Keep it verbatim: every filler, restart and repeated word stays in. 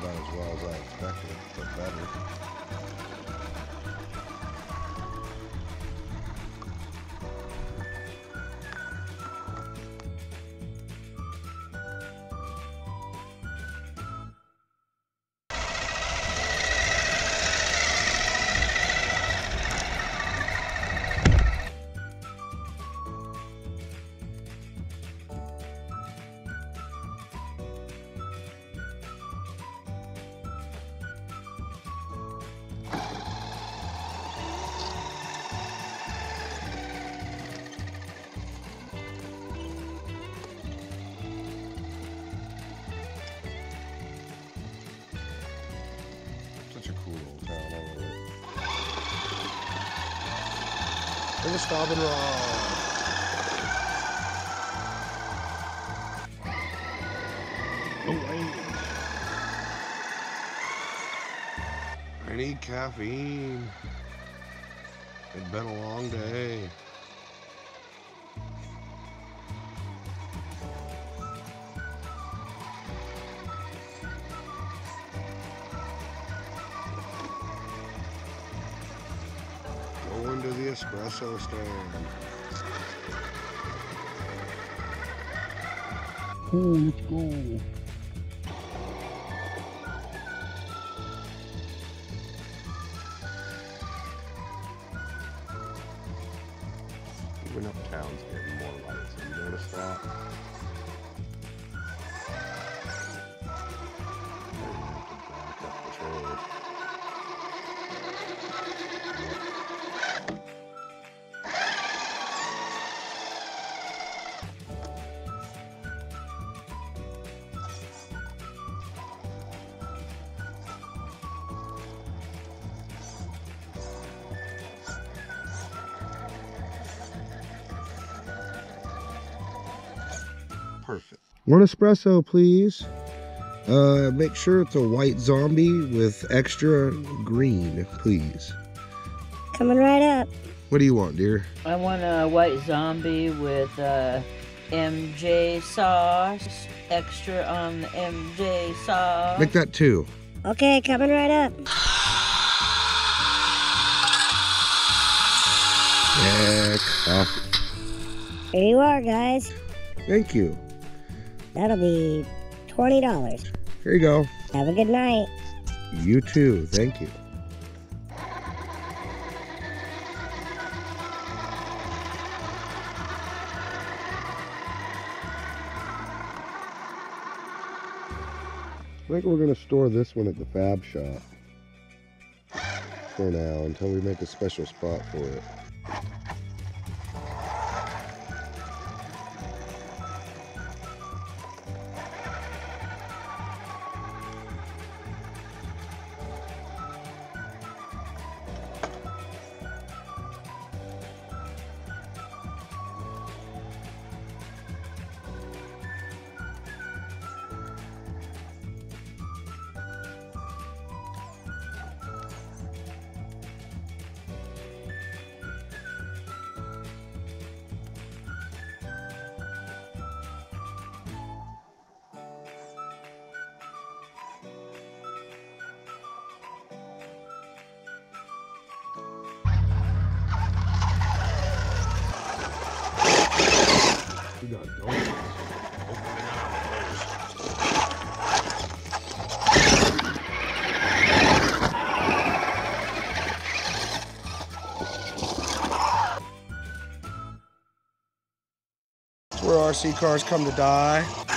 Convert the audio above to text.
about as well as I expected, but better. Such a cool old town, I love it. And a stop and roll. Oh, wait. I need caffeine. It's been a long day. Going to the espresso stand. Oh, let's go. Moving uptown's getting more lights. Have you noticed that? I'm gonna have to back up this road. Perfect. One espresso, please. Uh, make sure it's a white zombie with extra green, please. Coming right up. What do you want, dear? I want a white zombie with uh, M J sauce, extra on the M J sauce. Make that two. Okay, coming right up. Yeah, coffee. Here you are, guys. Thank you. That'll be twenty dollars. Here you go. Have a good night. You too. Thank you. I think we're going to store this one at the Fab Shop for now until we make a special spot for it. We got donuts. It's where R C cars come to die.